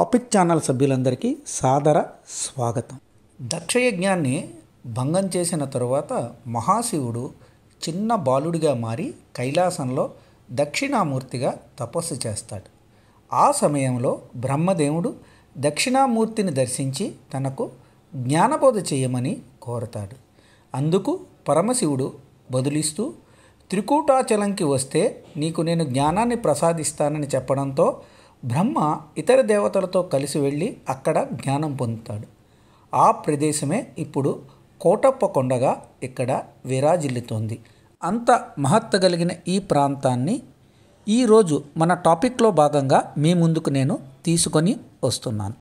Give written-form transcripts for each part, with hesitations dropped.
Topic channel సభ్యులందరికీ సాదర స్వాగతం. దక్షయజ్ఞాన్ని భంగం చేసిన తరువాత మహాశివుడు చిన్న బాలుడిగా మారి కైలాసంలో దక్షిణామూర్తిగా తపస్సు చేస్తాడు. ఆ సమయంలో బ్రహ్మదేవుడు దక్షిణామూర్తిని దర్శించి తనకు జ్ఞానబోధ చేయమని కోరతాడు. అందుకు పరమశివుడు బదులిస్తూ త్రికూటాచలంకి వస్తే నీకు నేను జ్ఞానాన్ని ప్రసాదిస్తానని చెప్పడంతో బ్రహ్మ ఇతర దేవతలతో కలిసి వెళ్ళి అక్కడ జ్ఞానం పొందుతాడు. ఆ ప్రదేశమే ఇప్పుడు కోటప్పకొండగా ఇక్కడ విరాజిల్లుతోంది. అంత మహత్త కలిగిన ఈ ప్రాంతాన్ని ఈరోజు మన టాపిక్లో భాగంగా మీ ముందుకు నేను తీసుకొని వస్తున్నాను.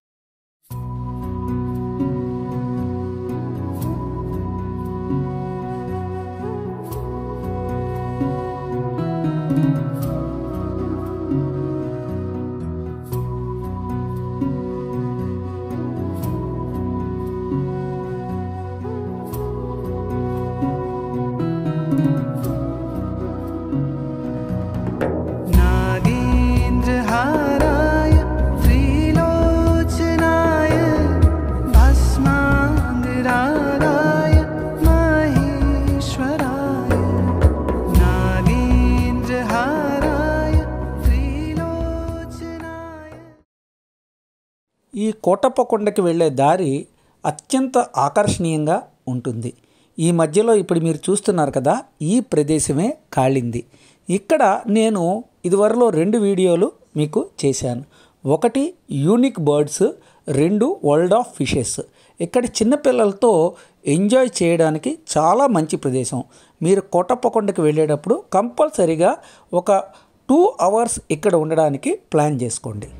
ఈ కోటప్పకొండకి వెళ్ళే దారి అత్యంత ఆకర్షణీయంగా ఉంటుంది. ఈ మధ్యలో ఇప్పుడు మీరు చూస్తున్నారు కదా, ఈ ప్రదేశమే కాళింది. ఇక్కడ నేను ఇదివరలో 2 వీడియోలు మీకు చేశాను. ఒకటి unique birds, 2 world of fishes. ఇక్కడ చిన్నపిల్లలతో ఎంజాయ్ చేయడానికి చాలా మంచి ప్రదేశం. మీరు కోటప్పకొండకి వెళ్ళేటప్పుడు కంపల్సరీగా ఒక 2 అవర్స్ ఇక్కడ ఉండడానికి ప్లాన్ చేసుకోండి.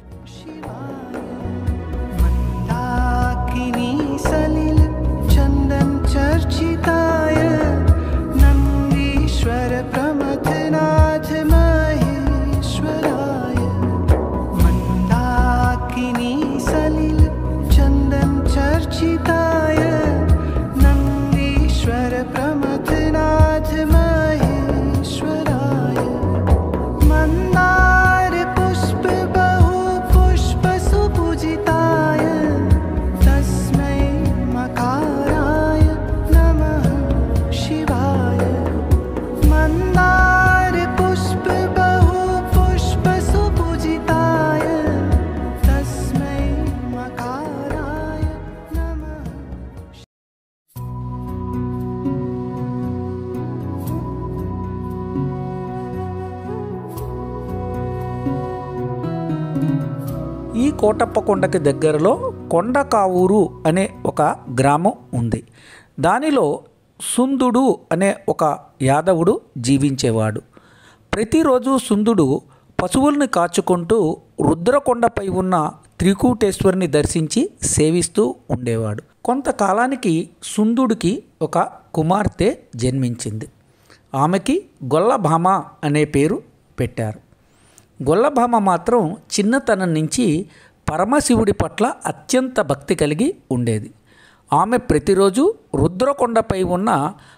ఈ కోటప్పకొండకి దగ్గరలో కొండకావూరు అనే ఒక గ్రామం ఉంది. దానిలో సుందుడు అనే ఒక యాదవుడు జీవించేవాడు. ప్రతిరోజు సుందుడు పశువుల్ని కాచుకుంటూ రుద్రకొండపై ఉన్న త్రికూటేశ్వరిని దర్శించి సేవిస్తూ ఉండేవాడు. కొంతకాలానికి సుందుడికి ఒక కుమార్తె జన్మించింది. ఆమెకి గొల్లభామ అనే పేరు పెట్టారు. గొల్లభామ మాత్రం చిన్నతనం నుంచి పరమశివుడి పట్ల అత్యంత భక్తి కలిగి ఉండేది. ఆమె ప్రతిరోజు రుద్రకొండపై ఉన్న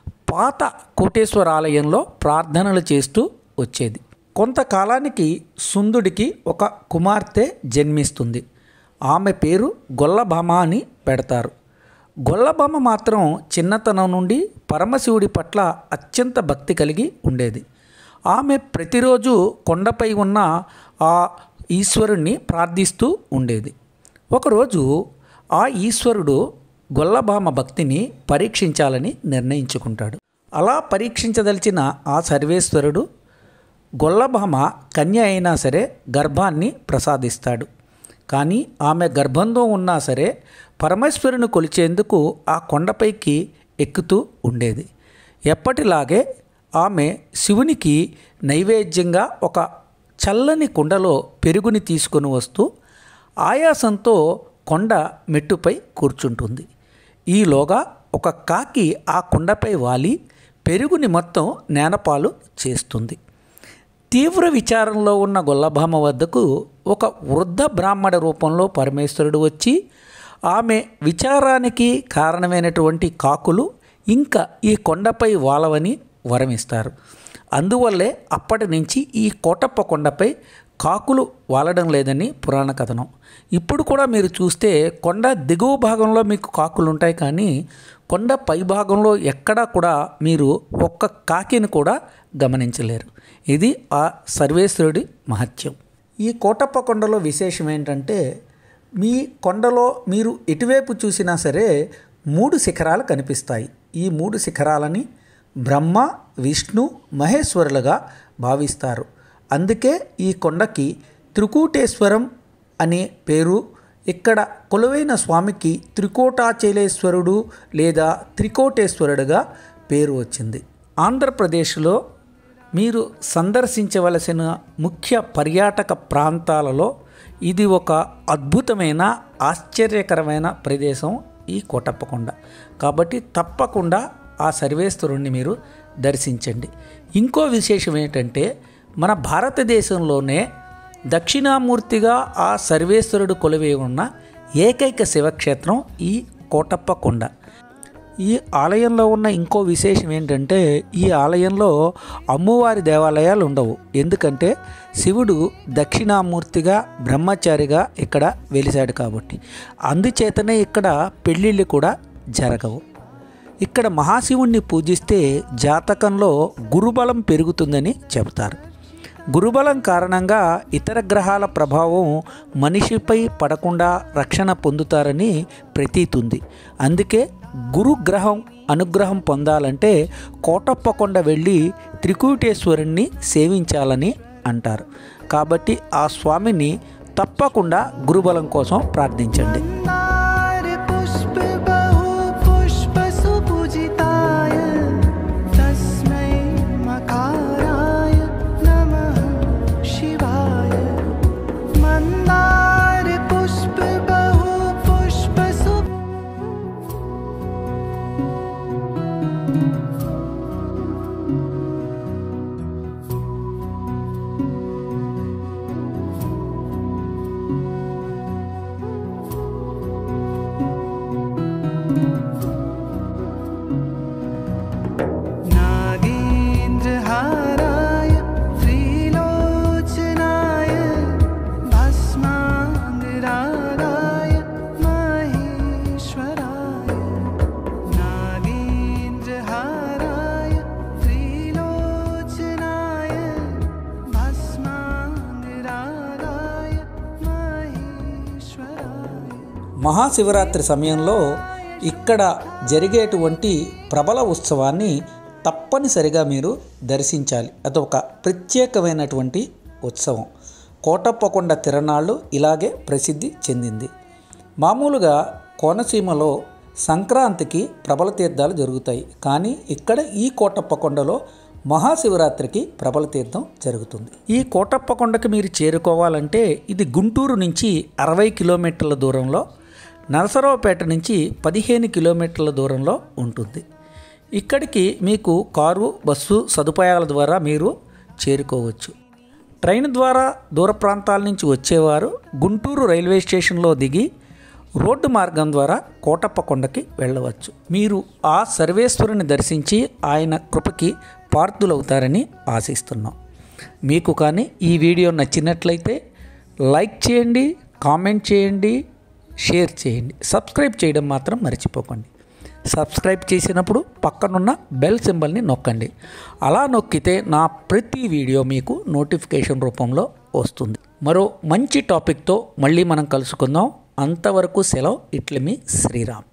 పాత కోటేశ్వర ఆలయంలో ప్రార్థనలు చేస్తూ వచ్చేది. కొంతకాలానికి సుందుడికి ఒక కుమార్తె జన్మిస్తుంది. ఆమె పేరు గొల్లభామ అని పెడతారు. గొల్లభామ మాత్రం చిన్నతనం నుండి పరమశివుడి పట్ల అత్యంత భక్తి కలిగి ఉండేది. ఆమె ప్రతిరోజు కొండపై ఉన్న ఆ ఈశ్వరుణ్ణి ప్రార్థిస్తూ ఉండేది. ఒకరోజు ఆ ఈశ్వరుడు గొల్లభామ భక్తిని పరీక్షించాలని నిర్ణయించుకుంటాడు. అలా పరీక్షించదలిచిన ఆ సర్వేశ్వరుడు గొల్లభామ కన్య అయినా సరే గర్భాన్ని ప్రసాదిస్తాడు. కానీ ఆమె గర్భంతో ఉన్నా సరే పరమేశ్వరుని కొలిచేందుకు ఆ కొండపైకి ఎక్కుతూ ఉండేది. ఎప్పటిలాగే ఆమె శివునికి నైవేద్యంగా ఒక చల్లని కుండలో పెరుగుని తీసుకొని వస్తూ ఆయాసంతో కొండ మెట్టుపై కూర్చుంటుంది. ఈలోగా ఒక కాకి ఆ కుండపై వాలి పెరుగుని మొత్తం నేనపాలు చేస్తుంది. తీవ్ర విచారంలో ఉన్న గొల్లభామ వద్దకు ఒక వృద్ధ బ్రాహ్మణ రూపంలో పరమేశ్వరుడు వచ్చి ఆమె విచారానికి కారణమైనటువంటి కాకులు ఇంకా ఈ కొండపై వాలవని వరమిస్తారు. అందువల్లే అప్పటి నుంచి ఈ కోటప్పకొండపై కాకులు వాలడం లేదని పురాణ కథనం. ఇప్పుడు కూడా మీరు చూస్తే కొండ దిగువ భాగంలో మీకు కాకులు ఉంటాయి, కానీ కొండ పై భాగంలో ఎక్కడా కూడా మీరు ఒక్క కాకిని కూడా గమనించలేరు. ఇది ఆ సర్వేశ్వరుడి మహత్యం. ఈ కోటప్పకొండలో విశేషం ఏంటంటే, మీ కొండలో మీరు ఎటువైపు చూసినా సరే 3 శిఖరాలు కనిపిస్తాయి. ఈ 3 శిఖరాలని బ్రహ్మ, విష్ణు, మహేశ్వరులుగా భావిస్తారు. అందుకే ఈ కొండకి త్రికూటేశ్వరం అనే పేరు. ఇక్కడ కొలువైన స్వామికి త్రికోటాచలేశ్వరుడు లేదా త్రికోటేశ్వరుడుగా పేరు వచ్చింది. ఆంధ్రప్రదేశ్లో మీరు సందర్శించవలసిన ముఖ్య పర్యాటక ప్రాంతాలలో ఇది ఒక అద్భుతమైన ఆశ్చర్యకరమైన ప్రదేశం ఈ కోటప్పకొండ. కాబట్టి తప్పకుండా ఆ సర్వేశ్వరుణ్ణి మీరు దర్శించండి. ఇంకో విశేషం ఏంటంటే, మన భారతదేశంలోనే దక్షిణామూర్తిగా ఆ సర్వేశ్వరుడు కొలువై ఉన్న ఏకైక శివక్షేత్రం ఈ కోటప్పకొండ. ఈ ఆలయంలో ఉన్న ఇంకో విశేషం ఏంటంటే, ఈ ఆలయంలో అమ్మవారి దేవాలయాలు ఉండవు. ఎందుకంటే శివుడు దక్షిణామూర్తిగా బ్రహ్మచారిగా ఇక్కడ వెలిశాడు కాబట్టి. అందుచేతనే ఇక్కడ పెళ్ళిళ్ళు కూడా జరగవు. ఇక్కడ మహాశివుణ్ణి పూజిస్తే జాతకంలో గురుబలం పెరుగుతుందని చెబుతారు. గురుబలం కారణంగా ఇతర గ్రహాల ప్రభావం మనిషిపై పడకుండా రక్షణ పొందుతారని ప్రతీతుంది. అందుకే గురుగ్రహం అనుగ్రహం పొందాలంటే కోటప్పకొండ వెళ్ళి త్రికూటేశ్వరుణ్ణి సేవించాలని అంటారు. కాబట్టి ఆ స్వామిని తప్పకుండా గురుబలం కోసం ప్రార్థించండి. మహాశివరాత్రి సమయంలో ఇక్కడ జరిగేటువంటి ప్రబల ఉత్సవాన్ని తప్పనిసరిగా మీరు దర్శించాలి. అదొక ప్రత్యేకమైనటువంటి ఉత్సవం. కోటప్పకొండ తిరణాళ్ళు ఇలాగే ప్రసిద్ధి చెందింది. మామూలుగా కోనసీమలో సంక్రాంతికి ప్రబల తీర్థాలు జరుగుతాయి, కానీ ఇక్కడ ఈ కోటప్పకొండలో మహాశివరాత్రికి ప్రబల తీర్థం జరుగుతుంది. ఈ కోటప్పకొండకి మీరు చేరుకోవాలంటే ఇది గుంటూరు నుంచి 60 కిలోమీటర్ల దూరంలో, నరసరావుపేట నుంచి 15 కిలోమీటర్ల దూరంలో ఉంటుంది. ఇక్కడికి మీకు కారు, బస్సు సదుపాయాల ద్వారా మీరు చేరుకోవచ్చు. ట్రైన్ ద్వారా దూర ప్రాంతాల నుంచి వచ్చేవారు గుంటూరు రైల్వే స్టేషన్లో దిగి రోడ్డు మార్గం ద్వారా కోటప్పకొండకి వెళ్ళవచ్చు. మీరు ఆ సర్వేశ్వరుని దర్శించి ఆయన కృపకి పాత్రులవుతారని ఆశిస్తున్నాం. మీకు కానీ ఈ వీడియో నచ్చినట్లయితే లైక్ చేయండి, కామెంట్ చేయండి, షేర్ చేయండి. సబ్స్క్రైబ్ చేయడం మాత్రం మర్చిపోకండి. సబ్స్క్రైబ్ చేసినప్పుడు పక్కనున్న బెల్ సింబల్ని నొక్కండి. అలా నొక్కితే నా ప్రతి వీడియో మీకు నోటిఫికేషన్ రూపంలో వస్తుంది. మరో మంచి టాపిక్తో మళ్ళీ మనం కలుసుకుందాం. అంతవరకు సెలవు. ఇట్ల మీ శ్రీరామ్.